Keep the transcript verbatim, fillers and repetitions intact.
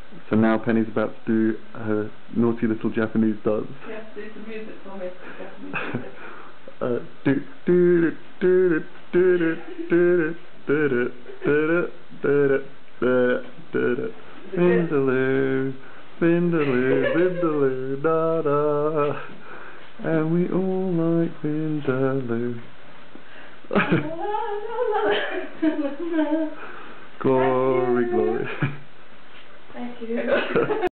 So now Penny's about to do her naughty little Japanese dance. You have to do some music for me. Japanese music. uh, do do do do do do do do do do do Vindaloo, Vindaloo, Vindaloo, da da, and we all like Vindaloo. Glory, glory. Thank you.